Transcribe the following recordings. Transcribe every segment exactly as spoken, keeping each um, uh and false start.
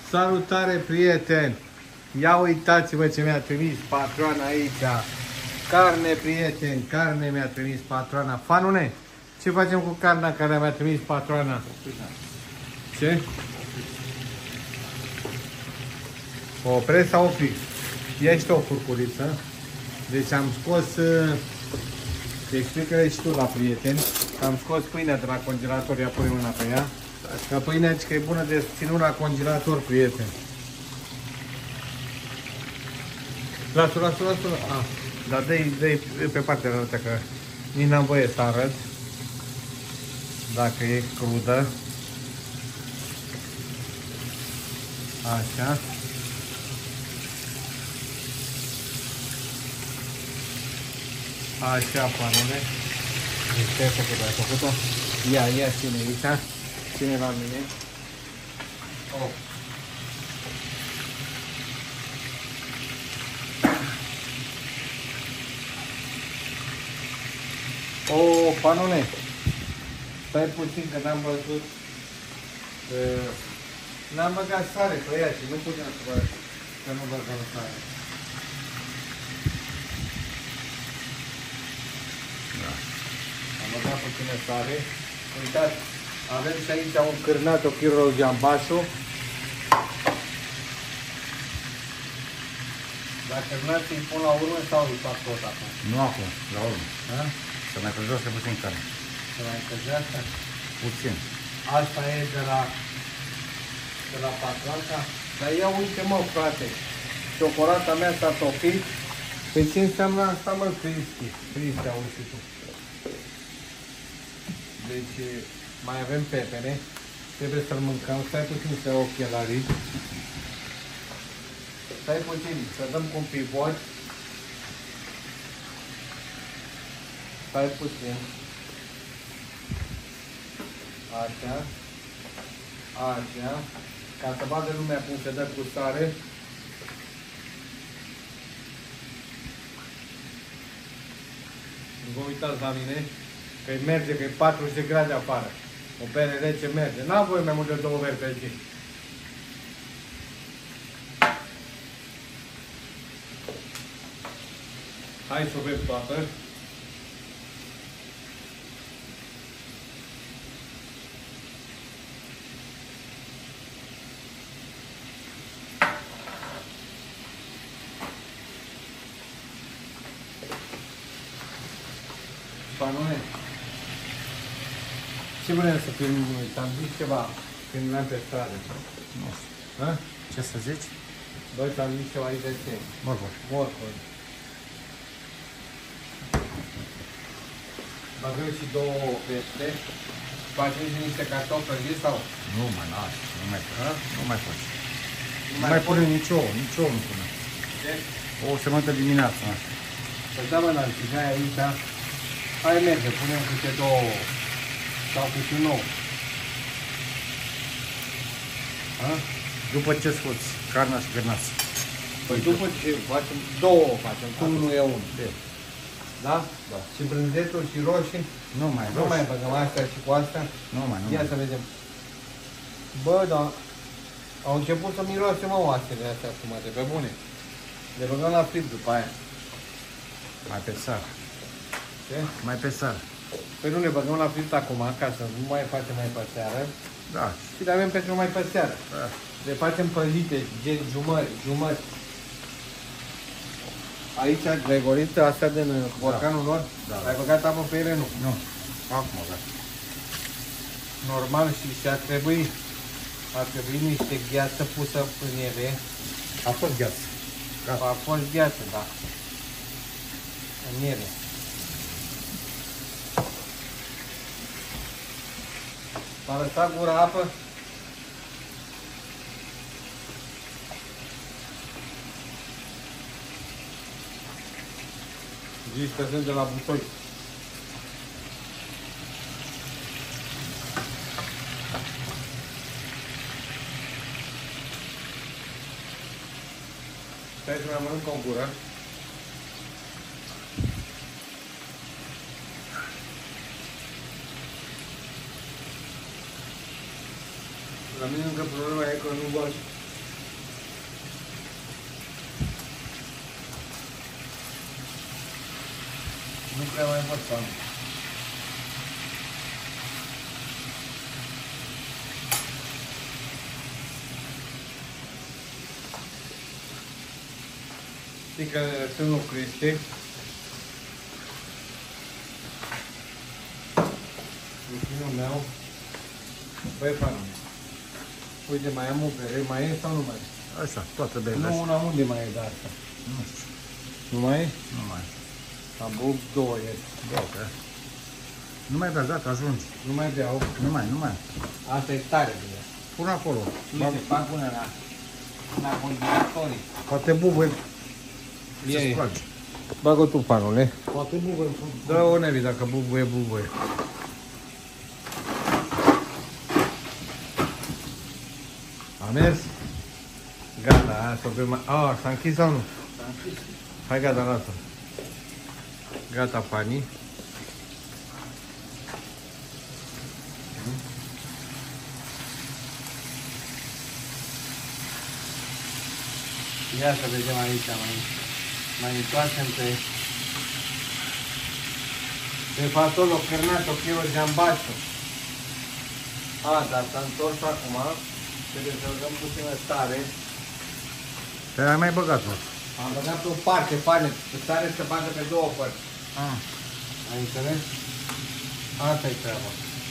Salutare, prieteni! Ia uitați-vă ce mi-a trimis patroana aici. Carne, prieteni, carne mi-a trimis patroana. Fanune, ce facem cu carnea care mi-a trimis patroana? Ce? O opresc sau opri? Ești o furcuriță. Deci am scos... Explică-le și tu la prieteni. Am scos pâinea de la congelator, ia pune mâna pe ea. Că pâinea zice că e bună de ținut la congelator, prieteni. Lasă, lasă, lasă. Ah, dar dă-i, dă-i pe partea altă, că nici n-am voie să arăt dacă e crudă. Așa. Așa, panele. Deci, asta că ai făcut-o. Ia, ia, ține aici. Ține la mine. Oh. O, panule. Stai puțin că n-am văzut. Uh, N-am băgat sare pe ea și nu puteam să băg, că nu băgam sare. Da. Am băgat puțină sare. Uitați, avem și aici un cârnat, o chirură jambașul. Dacă cârnați îi pun la urmă sau îi fac tot acum? Nu acum, la urmă. Da? Să mai călzească puțin carne. Să mai călzească? Puțin. Asta e de la, de la patroanca. Dar ia uite, mă, frate, ciocolata mea s-a topit. Păi ce înseamnă asta, mă, Cristi? Cristi, auzi și tu. Deci mai avem pepene. Trebuie să-l mâncăm. Stai puțin să iau ochelarii. Stai puțin, să dăm cu un pivot. Stai puțin. Așa. Așa. Ca să vadă lumea cum se dă cu sare. Nu vă uitați la mine, că merge, că e patruzeci de grade afară. O bere rece merge. N-am voie mai mult de două beri pe zi. Hai să o bem toată. Panune, ce vrem să filmăm noi? Ți-am zis ceva când eram pe stradă. Nu știu. Ha? Ce să zici? Băi, ți-am zis ceva aici de ce? Morcov. Morcov. Băgăm și două pește. Facem și niște cartofi prăjiți sau? Nu mai lași, nu mai faci. Nu mai faci. Nu Nu mai pune nici ouă, nici ouă nu pune. Ce? Ouă se mănâncă dimineața. Păi da, mă, n-ar fi aici. Hai, merge, punem câte două sau câte un ou. Ha? După ce scoți carnea și gârnați. Păi după ce facem, două facem, cu unul e unul. Da? Da. Și brânzetul și roșii? Nu mai, Nu mai băgăm astea și cu astea? Nu mai, nu Ia mai. să vedem. Bă, dar au început să miroase, mă, oasele astea sumate, pe bune. Le băgăm la fript după aia. Mai pe sar. Ce? Mai pe sar. Păi nu le băgăm la fript acum, ca să nu mai facem mai pe seară. Da. Și le avem pentru mai pe seară. Da. Le facem prăjite, gen jumări, jumări. Aici, Gregoriță, astea din borcanul lor, Da. ai băgat apă pe ele? Nu. Nu. Acum, da. Normal și și ar trebui, ar trebui niște gheață pusă în ele. A fost gheață. A fost gheață, da. În ele. S-a lăsat gura apă? Zici că sunt de la Butoi. Stai să mai mănânc o gură. La mine încă problema e că nu bag prea mai văd fanul. Știi că să nu crește. Vechinul meu. Băi, fanul. Uite, mai am o bere, mai e sau nu mai e? Așa, toate berile. Nu, una unde mai e de asta? Nu știu. Nu mai e? Nu mai. Am băut două ieri. Două, că... Nu mai bea, gata, ajungi. Nu mai beau. Nu mai, nu mai. Asta e tare de ea. Pune acolo. Uite, fac până la... La conditorii. Poate bubuie. E, Se e. scoate. Bagă tu panule. Poate bubuie. Dă o nevi dacă bubuie, bubuie. A mers? Gata, hai să bem mai... A, s-a închis sau nu? S-a închis. Hai, gata, lasă. Gata, pani. Ia să vedem aici, mai, mai întoarcem pe... Pe fatolo cărnato, chilo giambacio. A, dar s-a întors acum. Trebuie să-l dăm puțină stare. Te ai mai băgat-o. Am băgat pe o parte, pane, stare să bagă pe două părți. Ah. Ai înțeles? Asta-i treaba.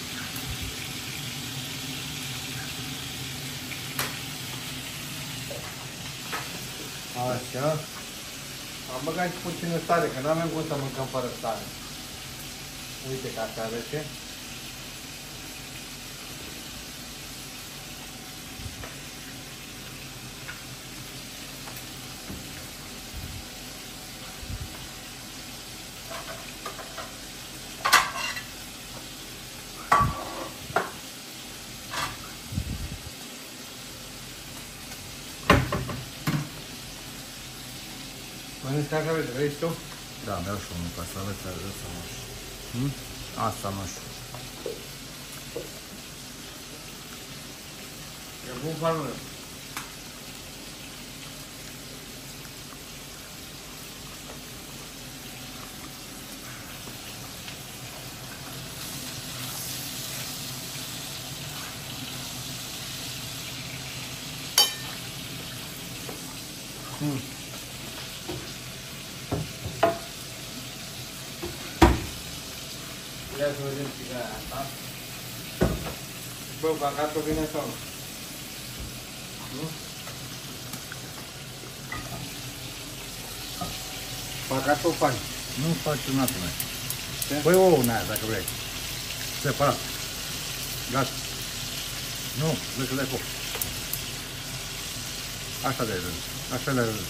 Așa. Am băgat și puțină stare, că n-avem cum să mâncăm fără stare. Uite că așa arăce. Mănânci cacavet, vrei și tu? Da, mi-au și unul, ca să aveți asta nu știu. Hmm? Asta nu știu. E bun panul. Hmm. Ia să vedem țigara asta. Bă, bagatul vine sau nu? Nu? Bagatul faci. Nu faci un altul mai. Ce? Păi ouă în aia, dacă vrei. Separat. Gata. Nu, vezi că dai foc. Așa de rând. Așa de rând.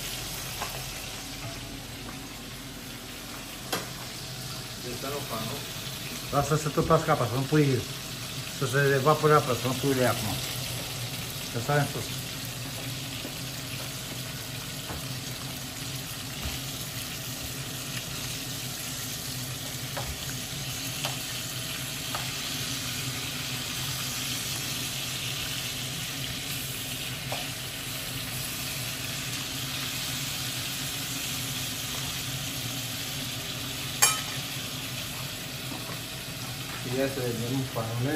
Deci să nu fac, nu? Lasă să topească apa, să nu pui, să se evapore apa, să nu pui de acum. Să stai în sus. Ia să vedem panule.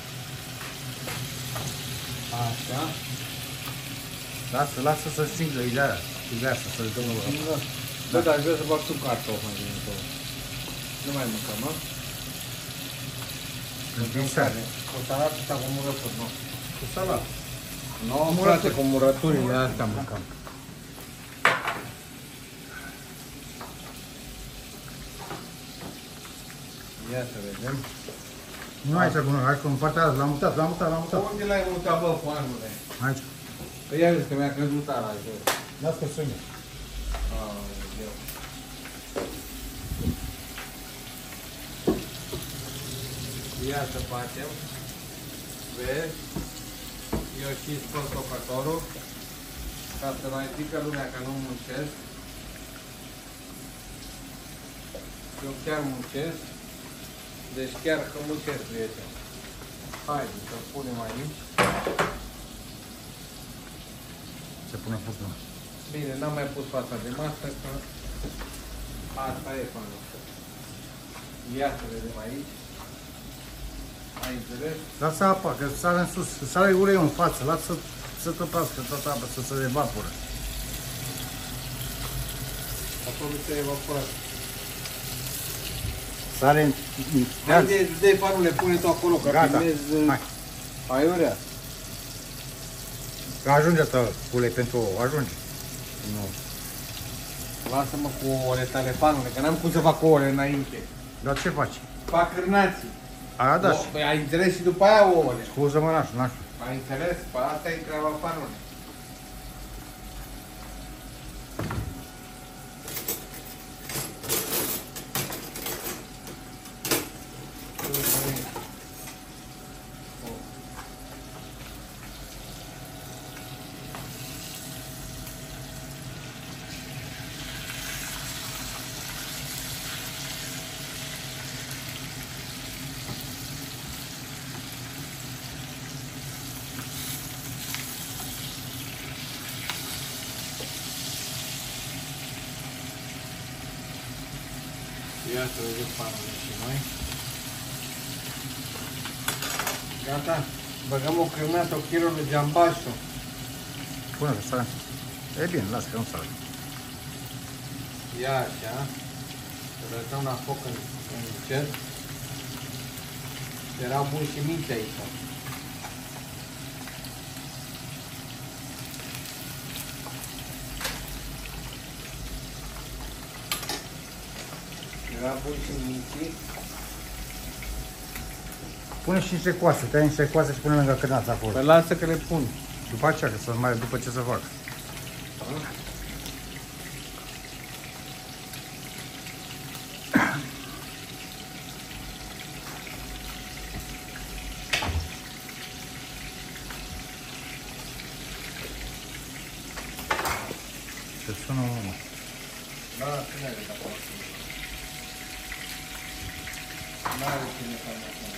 Așa. Lasă, lasă să stingă ideea. Ideea să se dă Da. Bă, dar aș vrea să bag sub cartofi mai bine tot. Nu mai mâncăm, mă? În seara. Cu salată sau cu murături, nu? Cu salat. Nu, frate, cu murăturile astea mâncăm. Ia să vedem. Nu aici, cu noi, hai cu în partea asta, l-am mutat, l-am mutat, l-am mutat. Unde l-ai mutat, bă, fanule? Aici. Păi ia vezi că mi-a căzut ala jos. Las că sune. Aoleu. Ia să facem. Vezi? Eu și scos tocatorul. Ca să mai zică lumea că nu muncesc. Eu chiar muncesc. Deci chiar că muncesc, prieten. Haide să punem aici. Se pune focul. Bine, n-am mai pus fața de masă, că asta e fanul. Ia să vedem aici. Ai înțeles? Lasă apa, că sare în sus, sare uleiul în față, lasă să, să tăpească toată apa, să se evapore. Acolo se evaporează. Sare în... Hai de, de panule, pune tu acolo, că Gata, filmez hai. aiurea. Că ajunge să ulei pentru ou, ajunge. Nu. Lasă-mă cu ouăle tale, panule, că n-am cum să fac ouăle înainte. Dar ce faci? Fac cârnații. Aia da și... Păi ai înțeles și după aia ouăle. Scuză-mă, n-aș, n-aș. Ai înțeles? Păi asta e treaba panule. Ia să vedem panele și noi. Gata. Băgăm o cremată, o kilo de giambașu. Pune că sare în sus. E bine, lasă că nu sare. Ia așa. Să lăsăm la foc în, în încet. Erau buni și minți aici. Era bun și minții. Pune și niște coase, tăia niște coase și pune lângă cârnați acolo. Păi lasă că le pun. După aceea, că să mai după ce să fac. Se sună unul. Da, cine are acolo? N-are cine să ne acolo.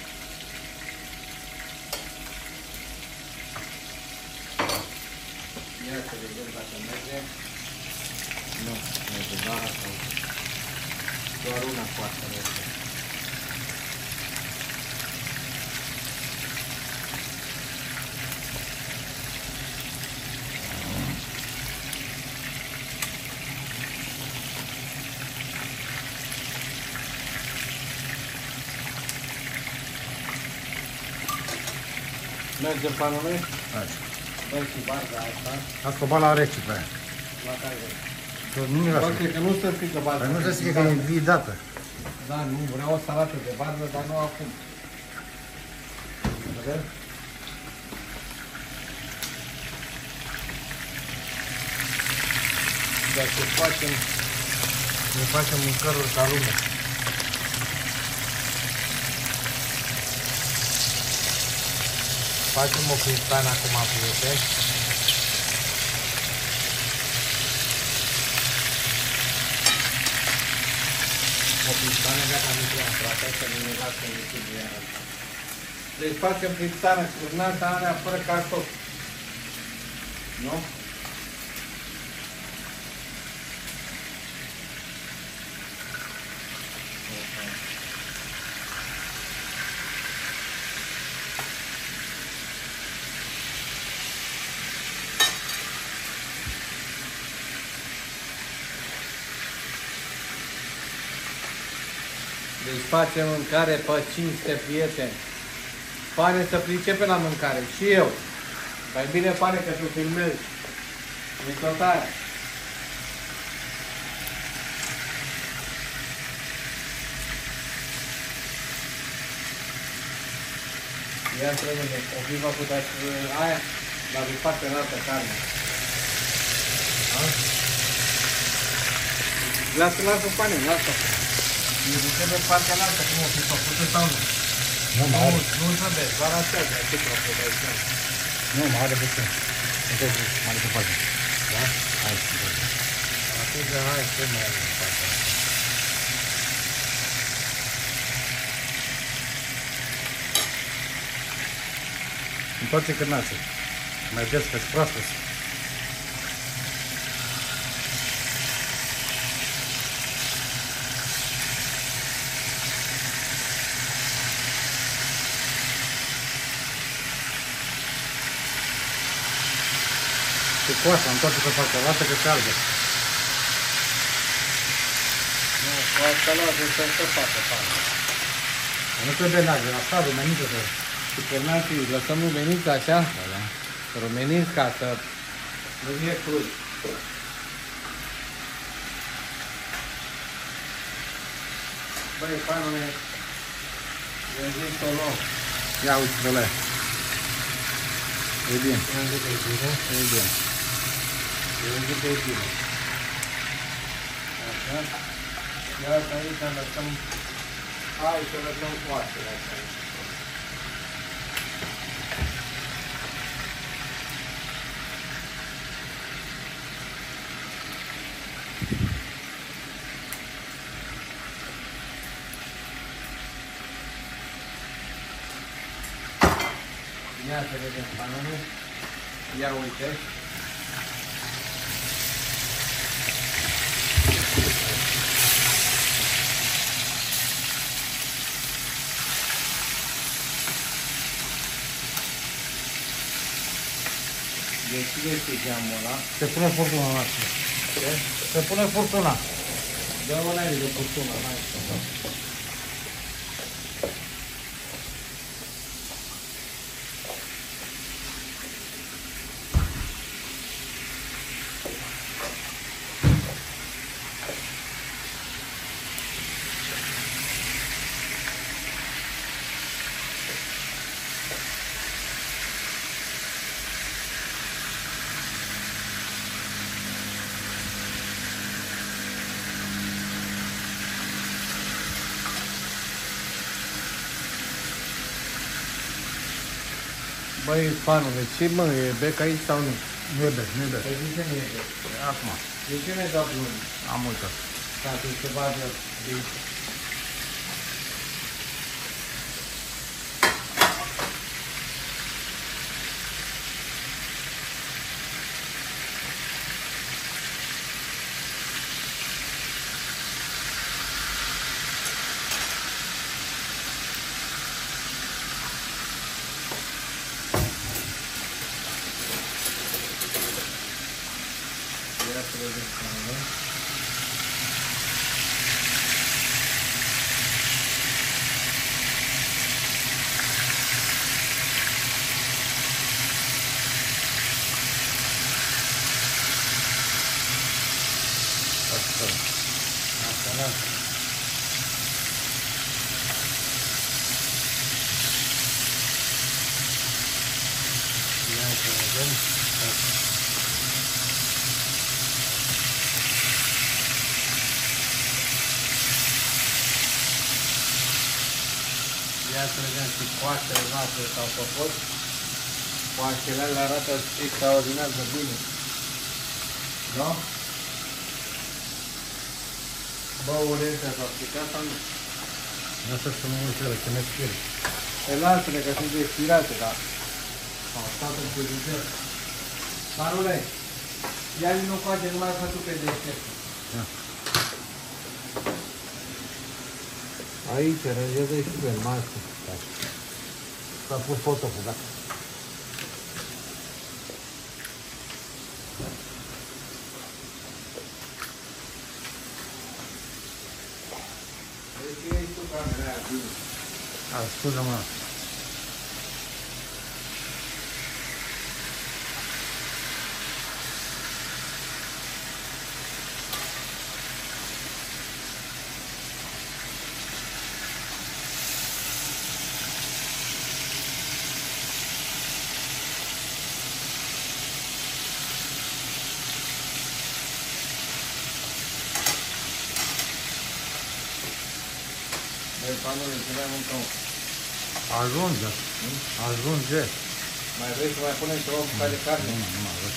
Ia să vedem dacă merge. Nu, merge doar asta. Doar una coastă merge. Merge panul meu? Așa. Băi, și barda asta. A scopat la rece pe aia. La care? Nu mi Bă, lasă. cred că nu stă frică barda. Păi nu se zice că e vidată. Da, nu, vreau o salată de bardă, dar nu acum. Vedem? Dacă facem, ne facem mâncăruri ca lume. Facem o cristană acum, prieteni. O cristană, gata, nu trebuie frate, să nu ne lasă niciun de ea. Deci facem cristană cârnată, alea fără cartofi. Nu? Deci facem mâncare pe cinste, prieteni. Pare să pricepe la mâncare. Și eu. Mai bine pare că tu filmezi. E tot aia. Ia să vedem. O fi făcut aia, dar de foarte înaltă carne. Lasă, lasă pane, lasă. Eu nu trebuie partea altă, cum o fi făcută sau nu? Nu, mă are. Nu, nu trebuie, doar așa, de atât o fi de așa. Nu, mă are puțin. Uite, mă are să facem. Da? Hai, să facem. Atunci, hai, ce mai are în fața? Întoarce cârnații. Mai des că-ți proastă. Și coasa, în toată pe partea, lasă că se arde. Nu, cu asta lasă să se facă, facă. Nu trebuie neagră, așa, rumenită să... Și pornații, lăsăm rumeniți așa? Da, da. Rumeniți ca să nu fie crud. Băi, panule, eu zic să o luăm. Ia uite-te la ea. E bine. Eu zic că e bine. E bine. Eu zic că e bine. Așa. Iar aici lăsăm... Hai să lăsăm coastele așa. Ia să vedem panele. Ia uite. Deschideți geamul ăla. Se pune furtuna noastră. Ce? Se pune furtuna. Dă o aer de furtună, hai. Băi, fanule, ce mă, e bec aici sau nu? Nu e bec, nu e bec. Păi de ce nu e bec? Acum, De ce nu-i dat bun? am uitat. Ca să se vadă de... Ia să vedem fanule. Asta. Asta lasă. Ia să vedem. Ia să vedem și coastele noastre s-au făcut. Coastele alea arată extraordinar de bine. Da? Bă, urența s-a stricat sau nu? Asta să nu uite, că ne spire. Pe altele, că sunt expirate, dar au stat în frigider. Marule, ia-i nu face, nu mai făcut pe deștept. Da. Aici, rângează și pe masă. S-a pus potopul, da? Deci iei tu camera aia, bine. A, scuze-mă. Băi, panule, ce mai mâncăm? Ajunge. Ajunge. Mai vrei să mai punem ceva bucate de carne? Nu, nu, nu mai vreau.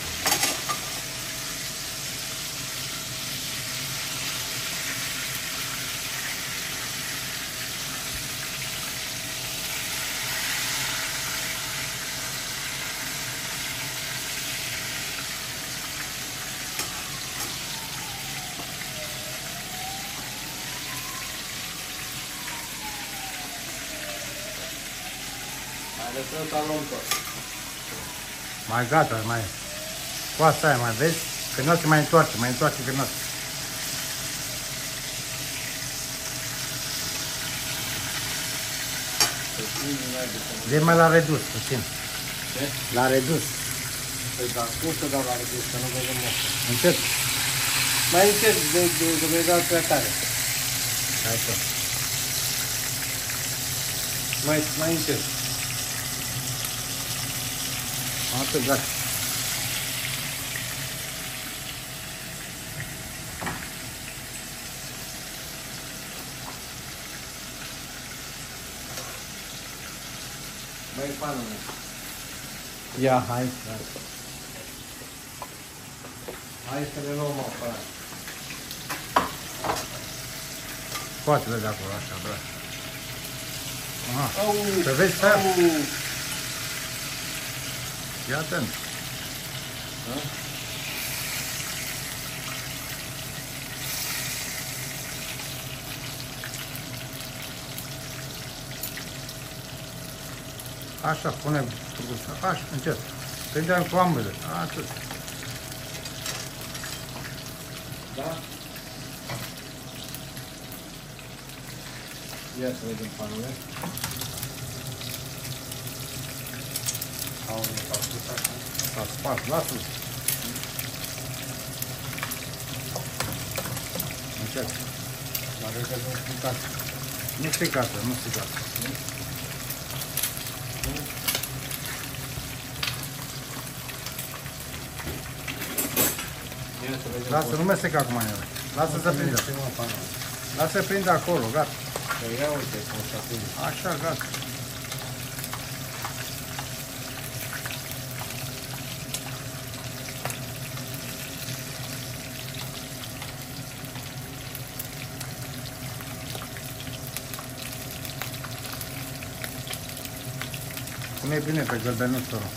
Mai lăsăm să luăm tot. Mai gata, mai. Coasta aia mai vezi? Că nu se mai întoarce, mai întoarce că nu. De mai l-a redus puțin. Ce? L-a redus. Păi da, cum să dau la redus, că nu vedem mofă. Încet. Mai încet, de, de, de, de dau prea tare. Hai să. Mai, mai încet. Atât, gata. Băi, panul meu. Ia, hai. Hai, hai să le luăm aparat. Scoate-le de acolo, așa, bra. Aha. Au, Să vezi, stai. au. Fii atent. Da? Așa, punem trusa. Așa, încet. Prindem cu ambele. Atât. Da? Ia să vedem panurile. Au unul s-au spus așa. S-a spart, lasă-l. Încet. Mă arăt că sunt stricat. Nu stricată, nu stricată. Ia să vedem. Lasă, nu mesteca acum în ele. Lasă să prindă. Lasă să prindă acolo, gata. Păi ia uite cum s-a prins. Așa, gata. Pune bine pe gălbenuțul ăla.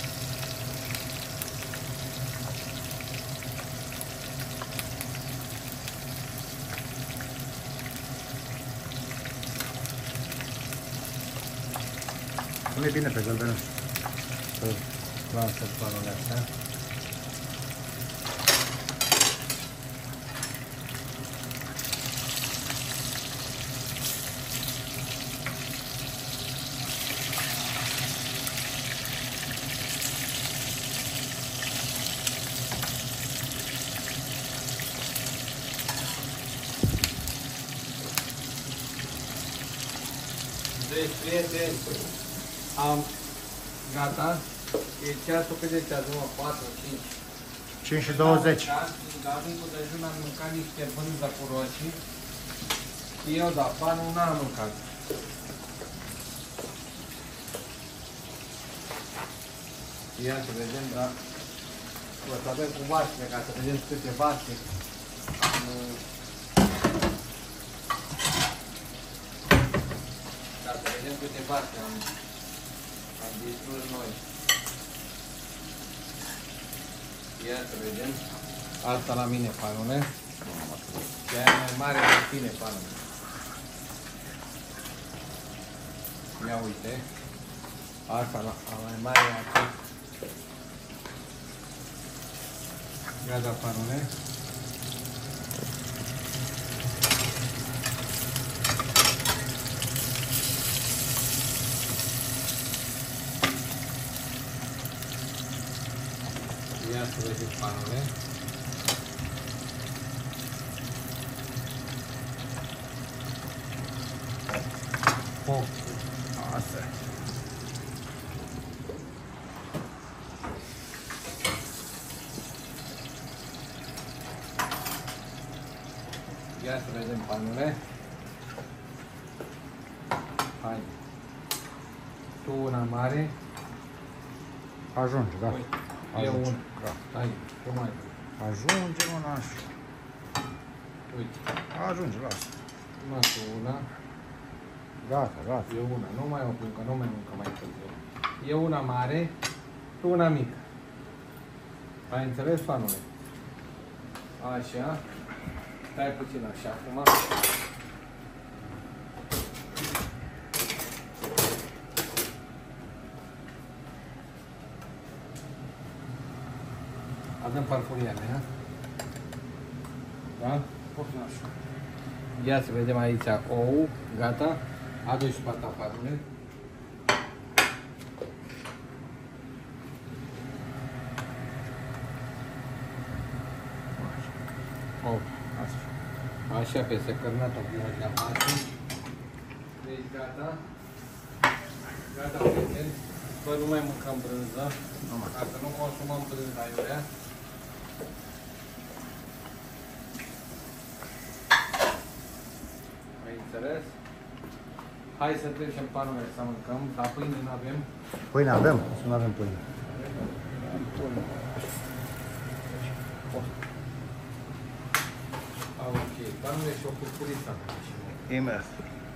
Pune bine pe gălbenuț. Să lasă panurile astea. Deci, prieteni, am gata. E ceasul cât de ceas? Numai patru, cinci. cinci și douăzeci. La timpul dejun am mâncat niște brânză cu roșii. Eu, da, panul n-am mâncat. Ia să vedem, da. O să avem cu vaștele, ca să vedem câte vaște. Ca să vedem câte vaște am, am distrus noi. Ia să vedem. Asta la mine, panule. Și aia mai mare la tine, panule. Ia uite. Asta la, la mai mare la tine. Gata, panule. Ia să vedem panule. Foc. Asta. Ia să vedem panule. Hai. Tu una mare. Ajunge, da. Uite. Eu Ajunge. un. Da. Hai, tu mai. Ajunge, mă, naș. Uite. Ajunge, lasă. Mă, tu una. Gata, gata. Eu una. Nu mai oprim, că nu mai mâncă mai târziu. Eu una mare. Tu una mică. Ai înțeles, panule? Așa. Stai puțin așa acum. Avem farfuria mea. Da? Poftim așa. Ia să vedem aici ou, gata. Adu și pata farfurie. Oh. Așa peste cărnată cu la masă. Deci gata. Gata, prieteni. Bă, nu mai mâncăm brânză. Dacă nu consumăm brânza aiurea. Ai înțeles? Hai să trecem panurile să mâncăm, dar pâine nu avem. Pâine avem? Să nu avem pâine. Ok, panurile și o purpuriță. Imers.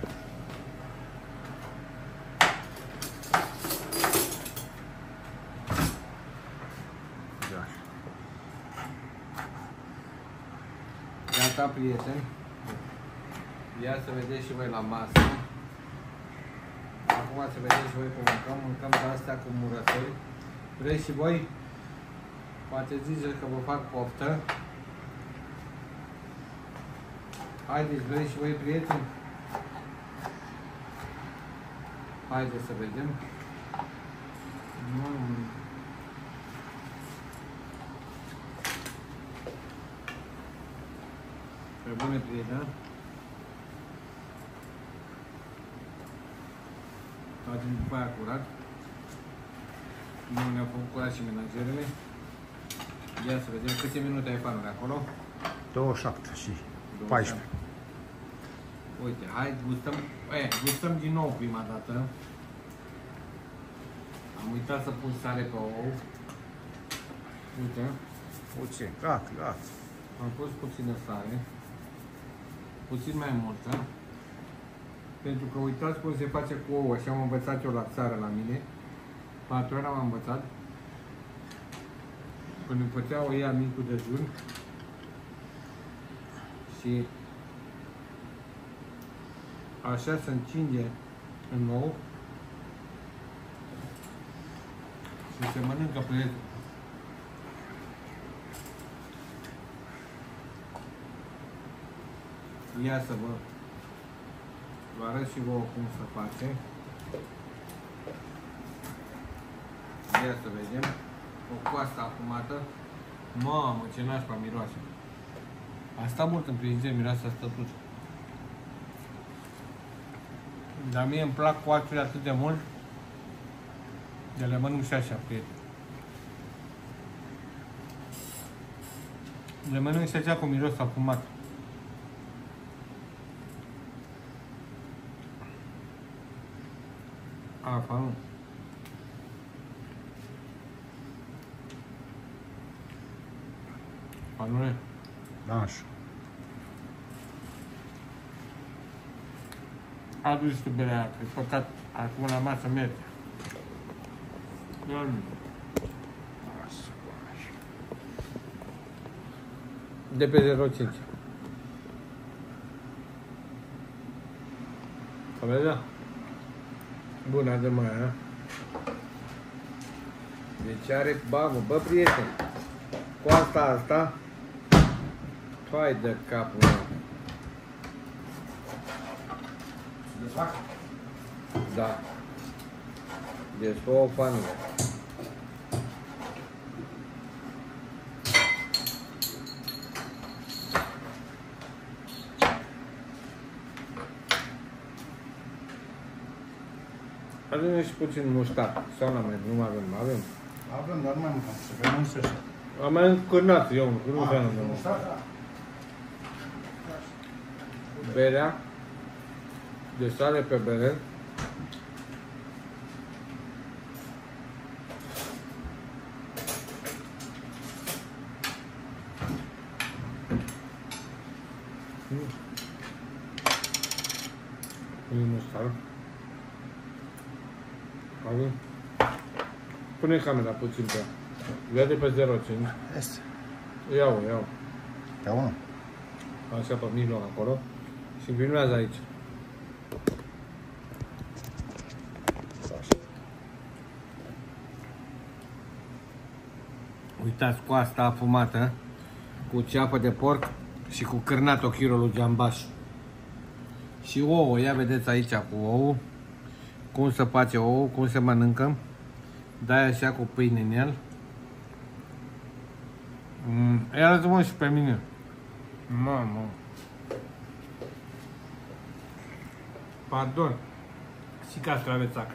Gata, prieteni. Ia să vedeți și voi la masă. Acum să vedeți și voi cum mâncăm. Mâncăm de astea cu murături. Vreți și voi? Poate ziceți că vă fac poftă. Haideți, vreți și voi, prieteni? Haideți să vedem. Mm. Pe bune, prieteni. Facem după aia curat. Nu ne-au făcut curat și menagerele. Ia să vedem câte minute ai panul acolo. douăzeci și șapte și paisprezece. Uite, hai, gustăm, e, gustăm din nou prima dată. Am uitat să pun sare pe ou. Uite. Puțin, gata, gata. Am pus puțină sare. Puțin mai multă. Pentru că uitați cum se face cu ouă. Așa am învățat eu la țară la mine. Patrona m-a învățat. Când îmi făcea o ea micul dejun. Și așa se încinge în ou. Și se mănâncă pe el. Ia să vă, vă arăt și vouă cum se face. Ia să vedem. O coastă afumată. Mamă, ce nașpa miroase. A stat mult în frigider, miroase a stătut. Dar mie îmi plac coasturile atât de mult, de le mănânc și așa, prieteni. Le mănânc și așa cu miros afumat. Apa, nu. Panule? Da, așa. Adu și tu berea aia, că e păcat, acum la masă merge. De pe zero cinci. Să vedem? Bună de mai, a? Deci are bamă, bă, prieteni. Cu asta, asta. Hai de capul meu. Desfac? Da. Deci două panele. Adune și puțin muștar. Sau n-am mai, nu avem, avem. Avem, dar nu mai mâncăm, să vedem să așa. Am mai încurnat eu, că nu vreau să mă. Berea. De sare pe bere. Mm. Muștar. Avem. Pune camera puțin pe ea. Ia de pe zero cinci. Este. Iau, iau. Ia unul. Așa pe mijloc acolo. Și filmează aici. Uitați, cu asta afumată, cu ceapă de porc și cu cârnatul chirului geambaș. Și ouă, ia vedeți aici cu ouă, cum se face ouă, cum se mănâncă. Dai așa cu pâine în el. Mm, ia-ți-mă și pe mine. Mamă. Pardon. Și castravețac.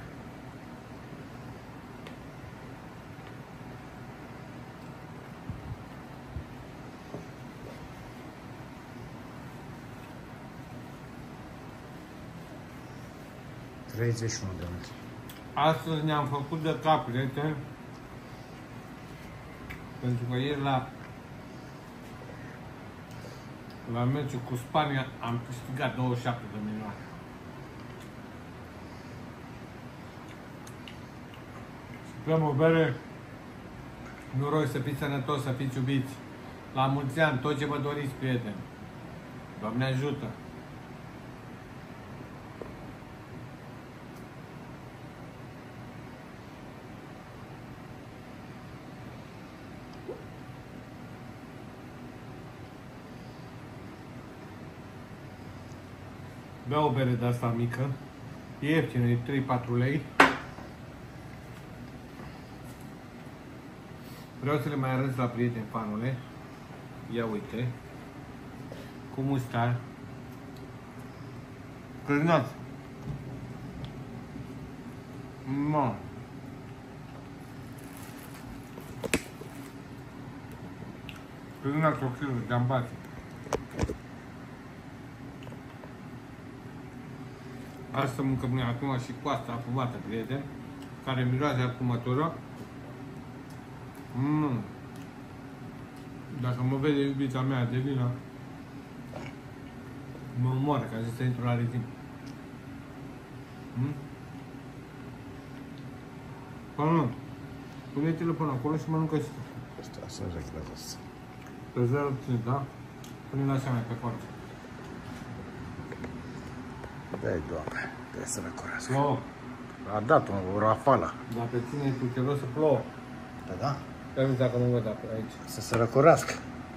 treizeci și unu de minute. Astăzi ne-am făcut de cap, prieteni. Pentru că ieri la la meciul cu Spania am câștigat douăzeci și șapte de milioane. Și bem o bere. Noroi, să fiți sănătoși, să fiți iubiți. La mulți ani, tot ce vă doriți, prieteni. Doamne ajută! Bea o bere de asta mică, e ieftină, e trei patru lei. Vreau să le mai arăt la prieteni, fanule. Ia uite. Cu mustar. Cârnați. Mă. Cârnați o chilă de ambați. Asta mâncăm noi acum și cu asta afumată, prieteni, care miroase afumătură. Mm. Dacă mă vede iubita mea de vină, mă omoară ca să intru la regim. Mm? Până, pune-te-le până acolo și mănâncă și tu. Asta, asta reglează asta. Pe zero cinci, da? Pune-le așa mai pe forță. Dai, Doamne, trebuie să răcorească. Plouă. A dat o rafală. Dacă ține cu ceva să plouă. Da, da. Ia uite dacă nu văd aici. Să se răcorească.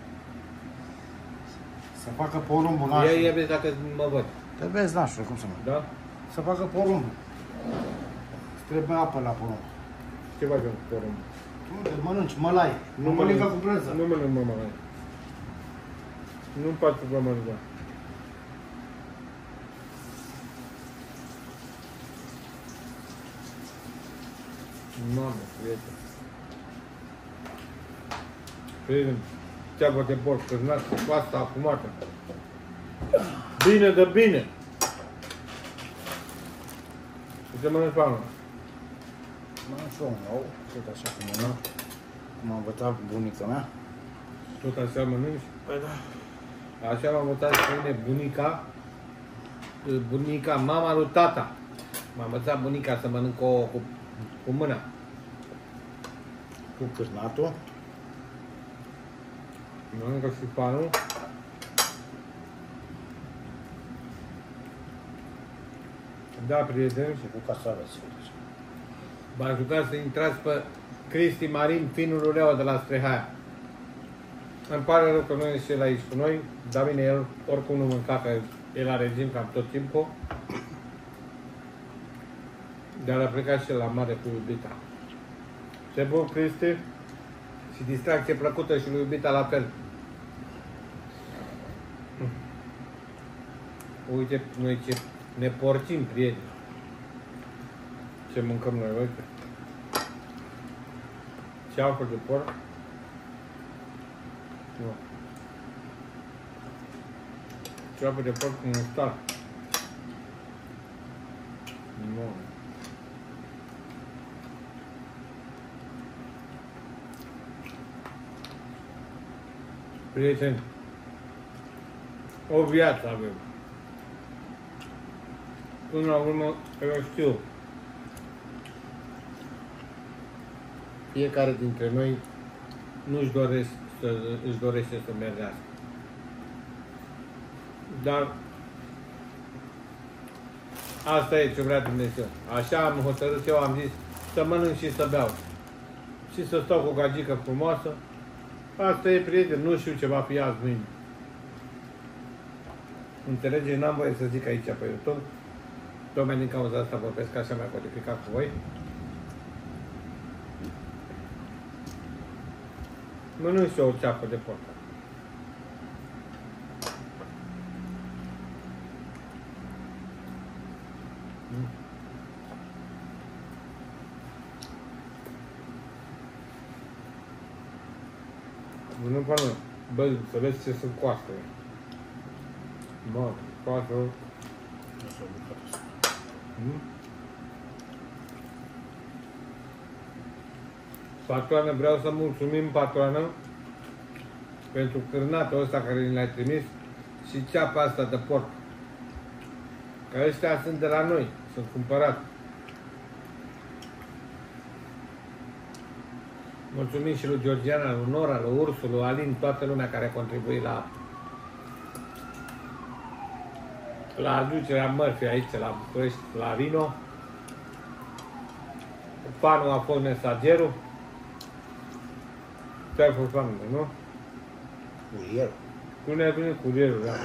Să facă porumbul Ia, nașul. ia vezi dacă mă văd. Te vezi nașul, cum să mă. Da? Să facă porumbul. Îți trebuie apă la porumb. Ce facem cu porumb? Nu te mănânci, mălai. Nu mănâncă cu brânză. Nu mănânc mă mălai. Nu-mi place cu mănâncă. Mamă, prieten. Prieten, ceapă de porc, cârnat cu pasta afumată. Bine de bine! Și te mănânci pe anul. Mănânc și eu un ou, tot așa cum mănânc. Cum a învățat bunica mea. Tot așa mănânci? Păi da. Așa m-a învățat și mine bunica, bunica, mama lui tata. M-a învățat bunica să mănânc o cu, cu mâna. Cu cârnatul. Mănâncă și panul. Da, prieteni. Și cu castraveți. Vă ajutat să intrați pe Cristi Marin, finul lui Leo de la Strehaia. Îmi pare rău că nu e și el aici cu noi, dar bine, el oricum nu mânca, că el are regim cam tot timpul. Dar a plecat și el la mare cu iubita. Ce bun, Cristi, și distracție plăcută și lui iubita la fel. Uite noi ce ne porcim, prieteni. Ce mâncăm noi, uite. Ceapă de porc. Nu. Ceapă de porc cu mustar. Nu. Prieteni, o viață avem. Până la urmă, eu știu, fiecare dintre noi nu-și dorește să, își dorește să mergească. Dar asta e ce vrea Dumnezeu. Așa am hotărât eu, am zis să mănânc și să beau. și să stau cu o gagică frumoasă. Asta e, prieten, nu știu ce va fi azi mâine. Înțelegeți? N-am voie să zic aici pe YouTube. Tocmai din cauza asta vorbesc așa mai codificat cu voi. Mănânc și eu o ceapă de porc. Mm. Mănânc până, bă, să vezi ce sunt coastele. Bă, coastă. Mm? Patroană, vreau să mulțumim, patroană, pentru cârnatul ăsta care ni l-ai trimis și ceapa asta de porc. Că ăștia sunt de la noi, sunt cumpărat. Mulțumim și lui Georgiana, lui Nora, lui Ursul, lui Alin, toată lumea care a contribuit la la aducerea mărfii aici, la București, la Vino. Fanul a fost mesagerul. Ce-ai fost fanul, nu? Curierul. Tu ne-ai venit curierul, da.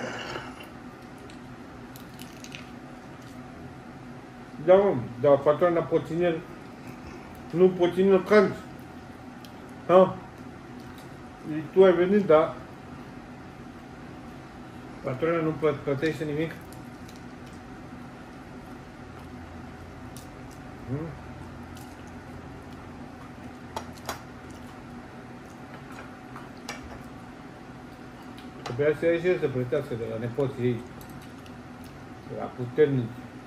Da, mă, dar patroana Poținel, nu Poținel canci. Ha? Tu ai venit, da? Patroana nu plătește nimic? Hmm? Trebuia să ia și el să plătească de la nepoții ei, de la puternici.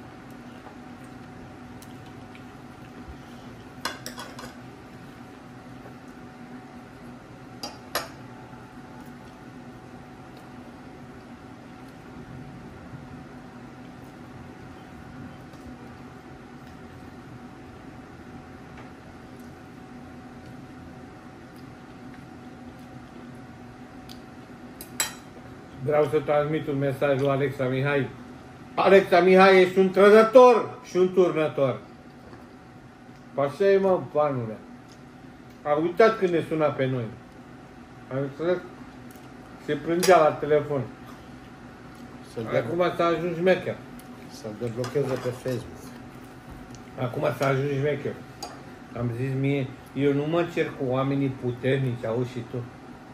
Vreau să transmit un mesaj lui Alexa Mihai. Alexa Mihai, ești un trădător și un turnător. Așa e, mă, panule. A uitat când ne suna pe noi. Am înțeles? Se plângea la telefon. Acum s-a ajuns șmecher. Să-l deblocheze pe Facebook. Acum s-a ajuns șmecher. Am zis mie, eu nu mă cer cu oamenii puternici, auzi și tu.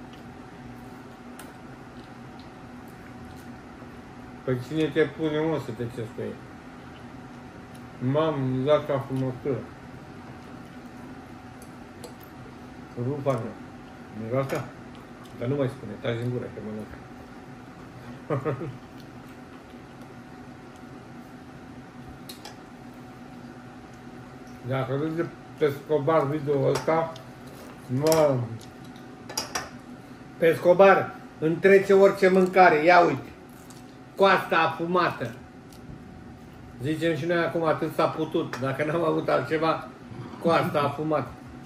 Păi cine te pune, mă, să te ceri cu ei? Mamă, îmi dați ca frumostură. Rupa mea. Miroasa? Dar nu mai spune, taci în gură, că mănânc. Dacă râde pe Scobar video ăsta, mă... Pe Scobar, îmi trece orice mâncare, ia uite. Coasta afumată. Zicem și noi acum, atât s-a putut. Dacă n-am avut altceva, coasta afumată.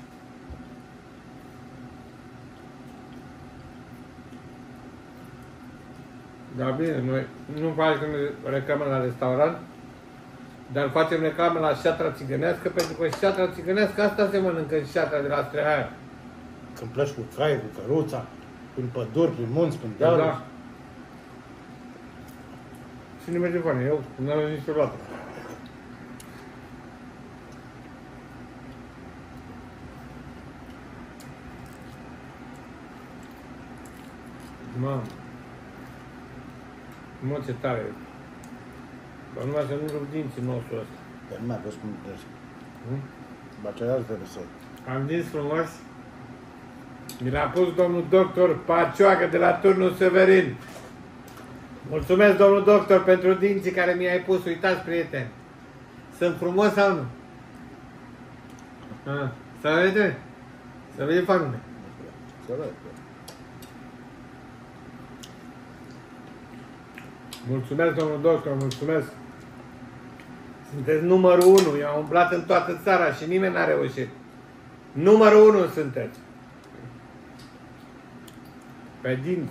Da, bine, noi nu facem reclamă la restaurant, dar facem reclamă la șatra țigănească, pentru că șatra țigănească, asta se mănâncă în șatra de la Strehaia. Când pleci cu cai, cu căruța, prin păduri, prin munți, prin dealuri. Da. Cine merge cu eu? Nu am nici odată. Mamă. Mă, ce tare. Dar numai să nu rup dinții nostru ăsta. Dar nu mai vezi cum ești. Hmm? Bacelar trebuie să... Am zis frumos. Mi l-a pus domnul doctor Pacioagă de la Turnul Severin. Mulțumesc, domnul doctor, pentru dinții care mi-ai pus. Uitați, prieteni. Sunt frumos sau nu? Ah, să vede? Să vede fanule. Să vede. Mulțumesc, domnul doctor, mulțumesc. Sunteți numărul unu. Eu am umblat în toată țara și nimeni n-a reușit. Numărul unu sunteți. Pe dinți.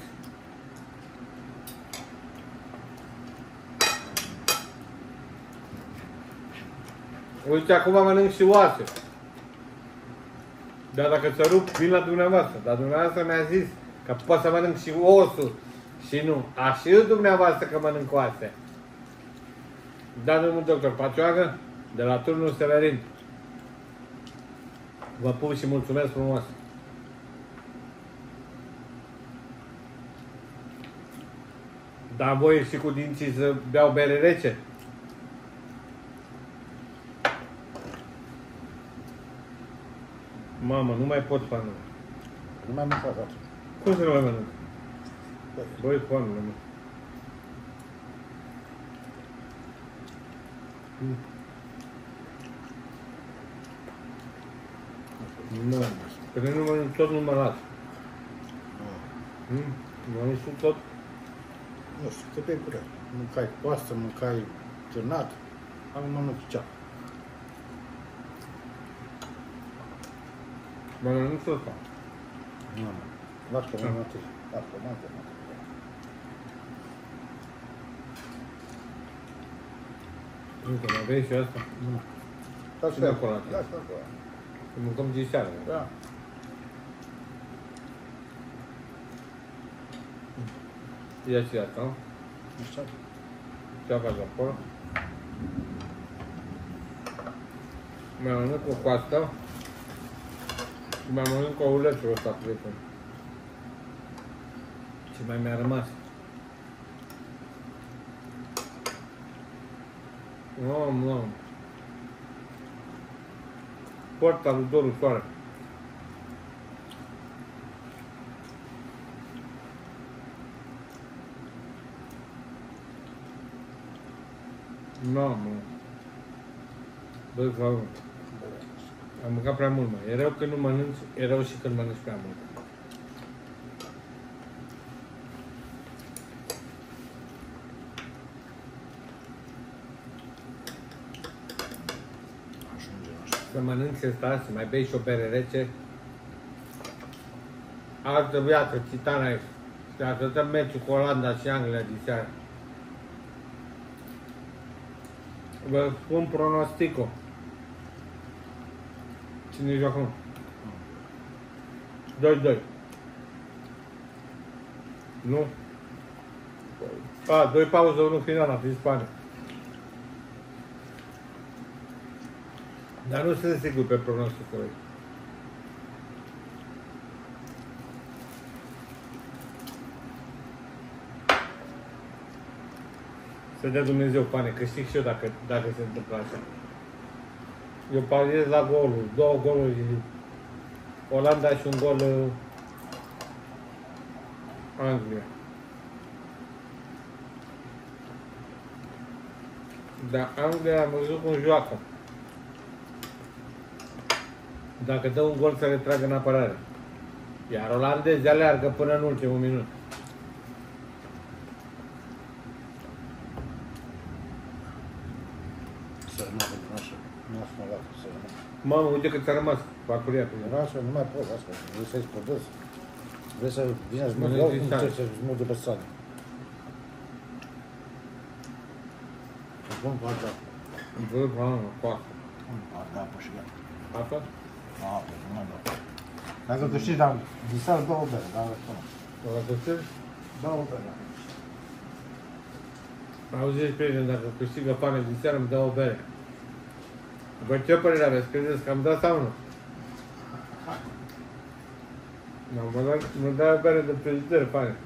Uite, acum mănânc și oase. Dar dacă ți-o rup, vin la dumneavoastră. Dar dumneavoastră mi-a zis că pot să mănânc și osul. Și nu. A știut dumneavoastră că mănânc oase. Da, domnul doctor Pacioagă, de la turnul Severin. Vă pup și mulțumesc frumos. Dar voi și cu dinții să beau bere rece? Mamă, nu mai pot fanul. Nu mai mâncat așa. Cum să nu mai mănânc? Băi, fanul, mă. Mm. Nu, că nu mănânc tot, nu mă las. Mm? Mănânc tot? Nu știu, că pe cură. Mâncai coastă, mâncai târnat. Am mănânc cea. Mănânc tot. Nu, nu. Lasă că mă întâi. Lasă că mă întâi. Încă mai vrei și asta? Nu. Și de acolo. Lasă acolo. Mâncăm de seară. Da. Ia și asta, nu? Așa. Ce faci acolo? Mai mănânc o coastă. Și mai mănânc o ulețul ăsta, cred că. Ce mai mi-a rămas? Nu, nu. Porta lui Doru Soare. Nu, mă. Băi, frate, am mâncat prea mult, mă. E rău când nu mănânci, e rău și când mănânci prea mult. Să mănânci asta, să mai bei și o bere rece. Altă viață, țitana aici. Și dacă dăm meciul cu Olanda și Anglia de seară. Vă spun pronosticul. Cine joacă? doi doi. Nu? A, doi pauză, unu final, din Spania. Dar nu sunt sigur pe pronosticul ăsta. Să dea Dumnezeu pane, câștig și eu dacă, dacă se întâmplă așa. Eu pariez la goluri, două goluri, Olanda și un gol uh, Anglia. Dar Anglia am văzut cum joacă. Dacă dă un gol să retragă în apărare. Iar olandezii aleargă până în ultimul minut. Să rămână pentru așa. Nu aș mai lasă să rămână. Mamă, uite cât ți-a rămas farfuria pe ea. Așa, nu mai pot, asta. Vrei să-i spădăți? Vrei să vină să mă Mănânci dau din cum sare. ce să-ți mă de pe stradă. Bun, poate. Vă, mamă, coasă. Da, apă și gata. Apa? Apă, nu mai dau. Dacă tu știi, dar din seară două bere, dar spune. O la tățel? Două bere. Auziți, prieten, dacă câștigă pane din seară, îmi dă o bere. Vă ce părere aveți? Credeți că am dat sau nu? Nu, mă dai, mă dai o bere de felicitări, pane.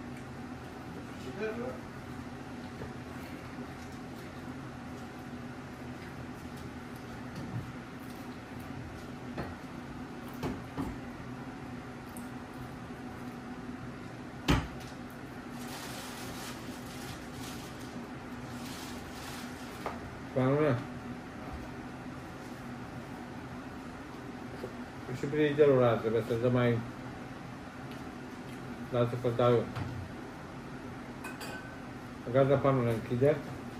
Panul meu. Și prietenul ăla trebuie să dă mai... Lasă că dau eu. Gata, panul închide.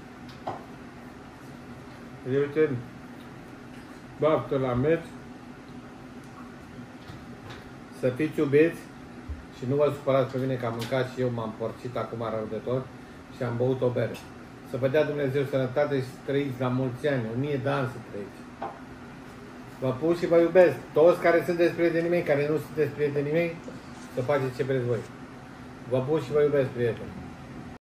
Uite, baptă la meci. Să fiți iubiți și nu vă supărați pe mine că am mâncat și eu m-am porcit acum rău de tot și am băut o bere. Să vă dea Dumnezeu sănătate și să trăiți la mulți ani, o mie de ani să trăiți. Vă pup și vă iubesc. Toți care sunteți prietenii mei, care nu sunteți prietenii mei, să faceți ce vreți voi. Vă pup și vă iubesc, prieteni.